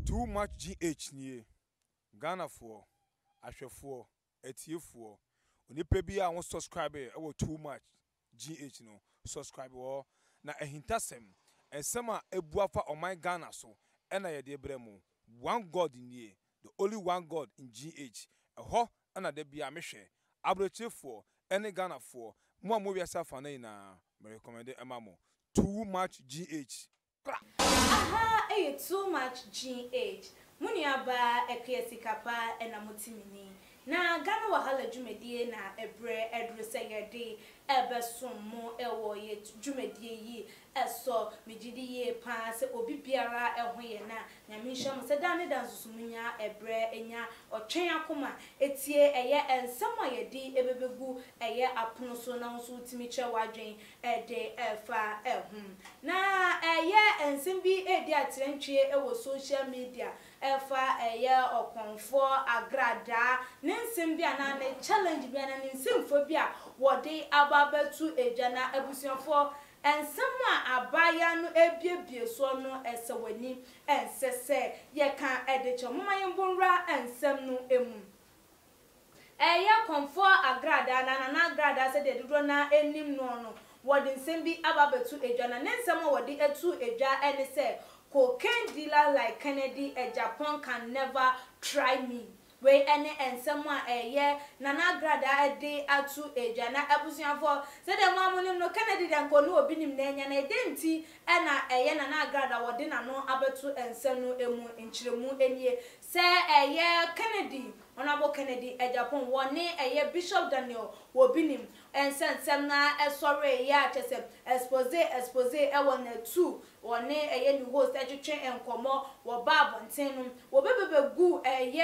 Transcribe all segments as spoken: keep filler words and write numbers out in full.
Too much G H nie. Ghana for Ashefo Etiefo. Onipa bi a won subscribe e wo too much G H no subscribe wo na ehintasem ensem a ebuafa oman Ghana so e na ye de bremu one God nie, the only one God in G H. Eho na de bia mehwe abrochefo ene Ghana for mo a mo wiasa fa na ina me recommend emamo too much G H. Aha, eh too much G H. Muni aba ekyesikapa ena mutimini. Na Ghana wahala dwumedie na ebre edru seyede ebesomo ewo ye dwumedie yi eso megidi ye pa se obi biara eho ye na nyame nhwam se dane dansusumunya ebre enya otwen akoma etie eye ensem ayedi ebebegu eye apono so na nso utimi kye wadwen ede efa ehum na eye ensem bi edi atrentwie ewo social media efa eye okonfo Agradaa nsem bi ana ne challenge bi ana ne nsemfo bi a wode ababetu ejana abusuafo ensem a abaya no ebiebie so no esewani ensese ye kan edecho momayembonra ensem no emu eye konfo Agradaa na na Agradaa se de dodo na enim no no wode nsem bi ababetu ejana ne nsem a wode etu eja ene se cocaine dealer like Kennedy Agyapong can never try me. We any ensem a eye na na Agradaa de atu eja na abusuafo se de mamunim no Kennedy den ko no obi nim na enya na edenti e na eye na na Agradaa wode na no abetu ensem no emu nchiremu enie se eye Kennedy Honorable Kennedy Agyapong woni eye Bishop Daniel wobinim ensensem na esore ya chese expose expose e wona two woni eye ni host etwetwe enkomo wo babonten no wo bebebegu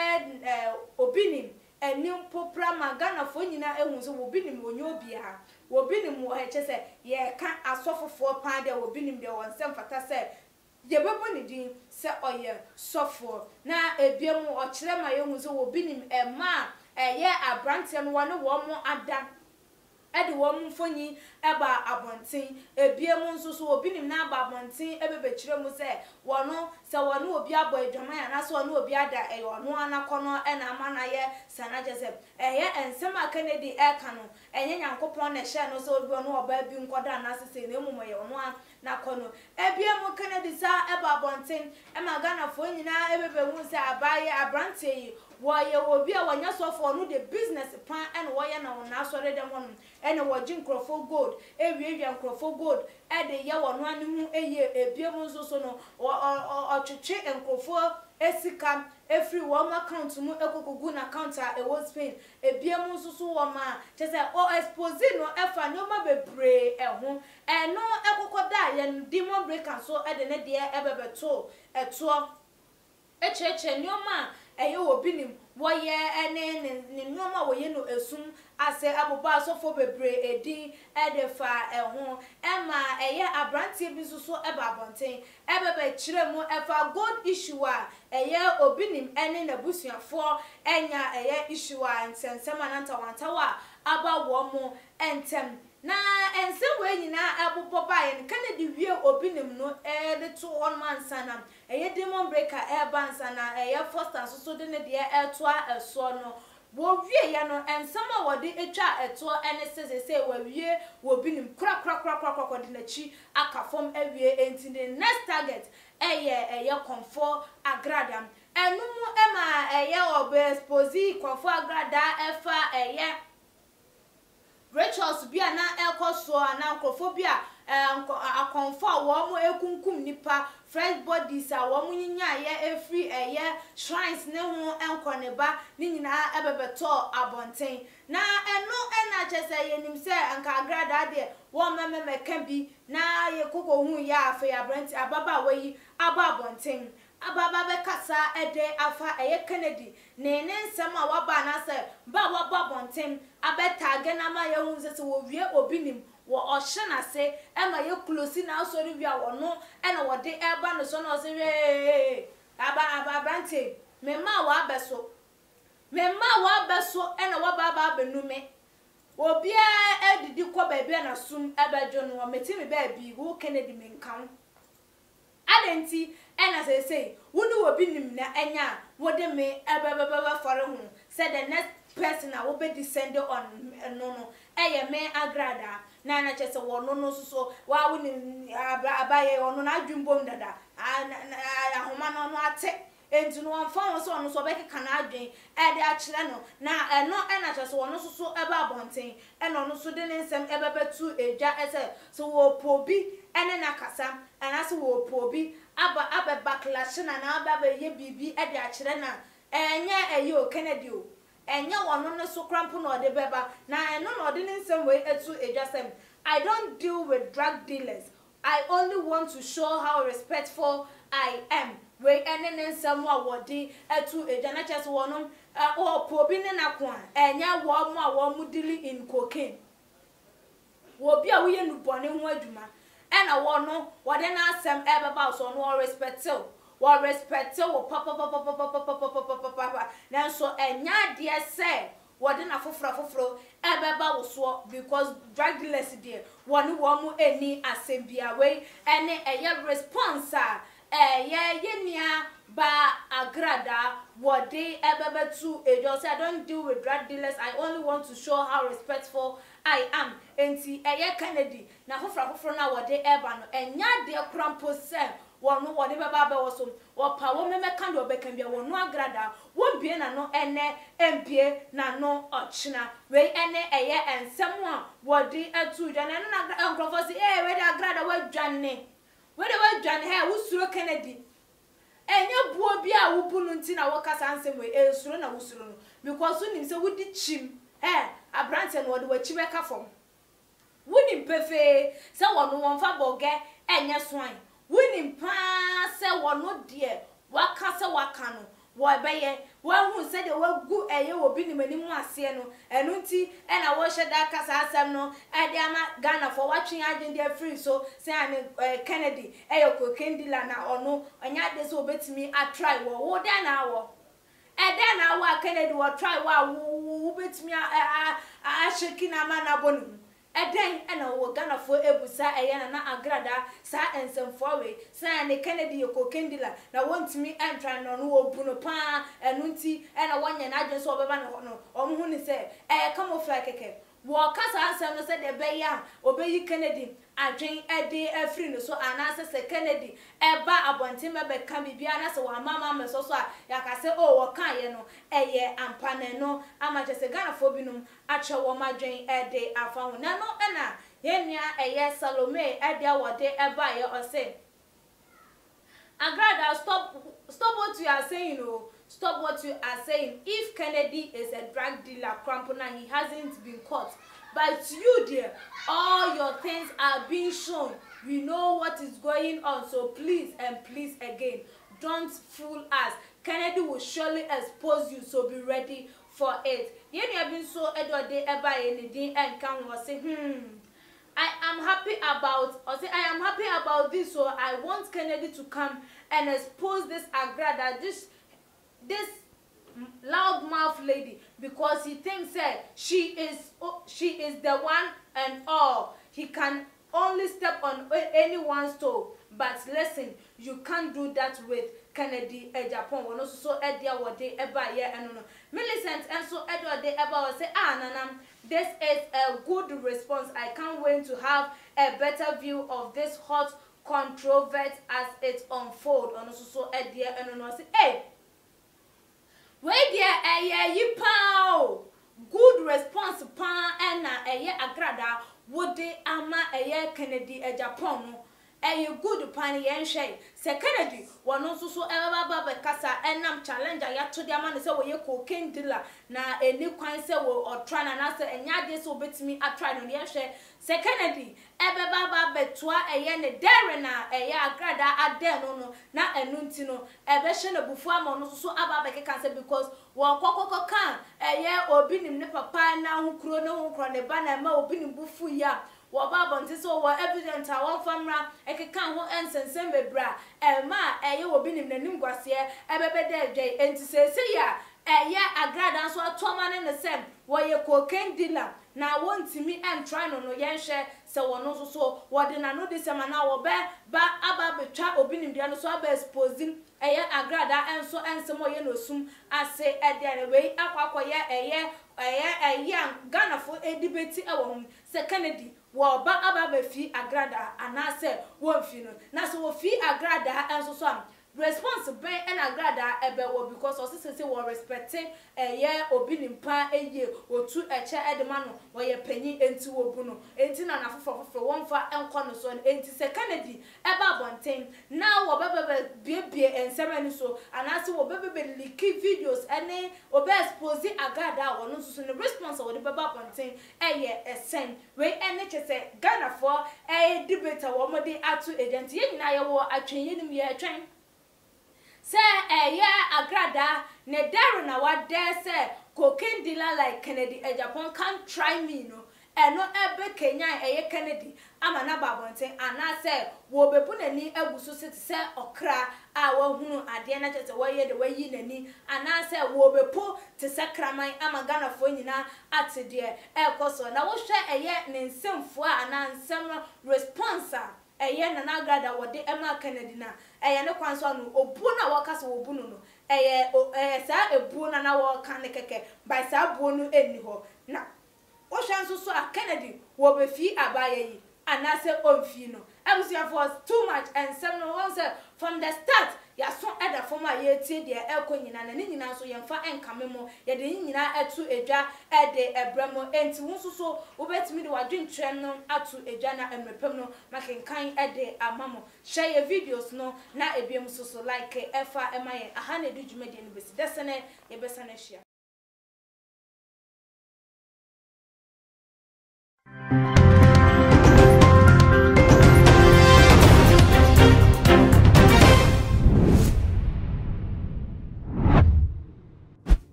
eye obinim enim popra magana fo nyina ehun so wobinim wonyo bia wobinim wo chese ye ka asofofo pan de wobinim de wonsem fata se ye bebo ni din se oye sofo na ebiemu o kire ma ye hu so wobinim ema eye abrante no wone wo mo ada ede wo mo mfonyi eba abonten ebiemu nso so obinim na aba abonten ebebe kire mu se wono se wono obi abo adwama ya na so wono obi ada e wono anakono e na ama na ye sana jese eye ensem a Kennedy e ka no enye nyankopon na hye no so obi wono oba bi nkoda na sese na emumo ye wono na kono ebiemu Kennedy sa eba abonten e magana fo nyina ebebe hu se abaye abrante yi woye obi a wanya sofo no the business plan and woye na wona asore dem won ene woji nkrofo gold ewiewia nkrofo gold e de ye wono anemu eye ebiemu nso so no otwetwe nkrofo esika every one account mu ekokogu na account a ewo Spain ebiemu nso so wo ma chese o expose no efa no ma bebre eho eno ekokoda ye demon breaker so e de ne de ebebeto eto echeche nyoma eye obinim woye ene ne nyoma woye no esum ase aboba asofo bebre edi edefa eho ema eye abrantie bi so eba abonten ebebe kiremu efa gold issue a eye obinim ene na busuafo enya eye issue a nsensema na ntawantawa aba wo mo entem na ensem we nyina abobo bae Kennedy wie obinim no e de to one man sana eye demon breaker e bansa na eye foster so so de ne de e to a eso no wo wie ya no ensem a wode etwa eto ene sese se wa wie wo binim kra kra kra kra kra de na chi akafom awie enti the next target eye eye konfo Agradaa enumu ema eye obe expose konfo Agradaa efa eye Rituals bia na ekoso na nkrofobia akonfo wo mo ekunkum nipa fresh bodies a wo mo nyinya ye efri eye shrines ne ho enkoneba ni nyina ebebeto abonten na eno ena chese yenim se anka Agradaa de wo mememe kan bi na ye koko hu ya afa ya brent ababa wayi aba abonten ababa be kasa ede afa eye Kennedy ne ne nsem a waba na se ba waba bonten abeta ge na ma ye hu se wo wie obinim wo ohye na se e ma ye close na asori wi a wono e na wode e ba no so na o se we aba aba brante me ma wa beso me ma wa beso e na waba ba benume obi a edidi ko ba bia na sum e ba jo no metimi ba bi wo Kennedy me nkan adenti ena say say wonu obi nim na enya wode me ebebebe for ho say the next person a will be descended on no no eye me Agradaa na na chese wono no so wa woni abaye ono na adwumbom dada ahoma no no ate enti no wonfa so ono so be keka na adwen e de akire no na eno e na chese wono so ebe abonten e no no so de nsem ebebetu eja ese so wo pobi ene na kasa ana so wo pobi aba aba backlash na na aba be ye bibi e de akire na enye eyo Kennedy o enya wono no so crampo no de beba na eno no de nsem we etu ejasem. I don't deal with drug dealers. I only want to show how respectful I am. We enen nsem wa wodi etu ejana chese wono o pobi ne na kwa enya wo mo a wo mu dealing in cocaine. Wo bia wo ye nubone ho adwuma ena wono wode na asem ebeba so no respectful. Wa respect wo papa papa papa papa papa papa na so enya de se wode na foforo foforo ebeba wo so because drug dealers there wonu wo mu eni asembia we ene eye response a eye yenia ba Agradaa wode ebeba tu ejo say I don't deal with drug dealers. I only want to show how respectful I am. Enti eye Kennedy na foforo foforo na wode eba no enya de krampo se wonu wode beba be wo so wo pa wo me meka ndo be kan bia wonu Agradaa wo bie na no ene empie na no ochina we ene eye ensem a wode atu dwane no na nkrofo se eh we de Agradaa wa dwane we de wa dwane he wo suro Kennedy enye buo bia wo bunu nti na wo kasa nsem we e suro na wo suro no because wo nim se wo di chim eh abrante no wode wa chi beka fom wo nim pefe se wonu wonfa boge enye soan winning pa se wono de waka se waka no wo beye wo hu se de wagu eye obi ni mani mu ase no enu nti e na wo hweda kasa asem no e de ama Ghana for watching agent dey free so say an Kennedy e yo kokendila na ono anya de so obetimi a try wo wo da na wo e de na wo Kennedy wo try wo obetimi a a sheki na ma na bonu eden ena wo Ghana fo ebusa eye na Agradaa sa ensem fowe sa ne Kennedy yokokendila na wontimi entra no no obuno pa enu nti ena wonye na adwen so obeba no omo hu ni se eh camouflage keke wo kasa ansem no se de be ya obeyi Kennedy adwen ede afri no so anase se Kennedy eba abonten be ka bibia na se wa mama me so so a yakase o wo kan ye no eye ampane no amache se Ghana fo binum ache wo madwen ede afa ho na no ena yenia eye Salome ede awode eba ye o se Agradaa stop stop what you are saying oh stop what you are saying. If Kennedy is a drug dealer crampona he hasn't been caught. But you dear, all your things are being shown. We know what is going on. So please and please again, don't fool us. Kennedy will surely expose you. So be ready for it. You have been so Edward day ever anything and can was say, hmm. I am happy about or say I am happy about this. So I want Kennedy to come and expose this Agradaa, this this loudmouth lady, because he thinks that she is she is the one and all. He can only step on anyone's toe. But listen, you can't do that with Kennedy Agyapong. One also so Edia what they ever yeah and no Millicent and so Edward they ever will say ah nanam. This is a good response. I can't wait to have a better view of this hot controversy as it unfolds. And also so Edia and no say hey. Wait there, eh, ye pow. Good response, pa, and a ye Agradaa, would they ama a ye Kennedy Agyapong, a ye good pan yen shay. Se Kennedy, one also so ever baba casa, and nam challenger yet to the man so ye cocaine dealer, na a new coin say or try and answer, and yet this will bet me a try on the shay. Se Kennedy, ever baba betwa a yen a derena, a ya Agradaa a der no no, na a nuntino, a version of buffa mono so ababa cancer because wa kokoko kan a ye or binim ne papa na who chrono who crone banner ma obinim bufu ya. Wa baba nti so wa evident a won famra e keka ho ensensem bebra e ma e ye obinim nanim gwase e bebe de dwe enti se se ya eye Agradaa so atoma ne ne sem wo ye cocaine dealer na wontimi em try no no yenhwe se wono so so wode na no de sem na wo be ba aba betwa obi nimdia no so aba exposing eye Agradaa enso ensem o ye no sum ase ede we akwakoye eye eye eye Ghana fo edibeti e wo hom se Kennedy wo ba aba ba fi Agradaa anase wo fi no na so wo fi Agradaa enso so am response ben and Agradaa ebe wo because o se se wo respecting eye obi nimpa eye otu eche edema no wo ye panyi enti wo bu no enti na na fofo fofo won fa enko no so enti se Kennedy eba bonten na wo bebe biebie ensem ni so anase wo bebe leak videos ene obe expose Agradaa wo no so no response wo de beba bonten eye esen we ene chese Ghana for eye debater wo mo de atu agent ye nyina ye wo atwen yenim ye atwen se eye Agradaa ne daru na wa de se cocaine dealer like Kennedy Agyapong can't try me no eno ebe Kenya eye Kennedy ama na babonten ana se wo bebu nani aguso se se okra a wa hunu ade na chese wo ye de wa yi nani ana se wo bepo te se kraman ama Ghana fo nyina atede e koso na wo hwe eye ne nsemfo ana nsem response eye na na Agradaa wode ema Kennedy na eye ne kwanso no obu na wakase obu no no eye eye sa ebu na na wo kan ne keke by sa bu no eni ho na wo hwanso so a Kennedy wo be fi abaye yi anase onfi no abusia for too much and some no one say from the start ya so eda from a ye tie de elko nyina na ne nyina so yemfa enkame mo ye de nyina etu edwa ede ebramo enti wonso so obetimi de wadwentwem no atu edwa na emrepem no makenkan ede amamo share your videos no na ebiem so so like efa emaye aha na edu dwumade no besi desene ye besane hia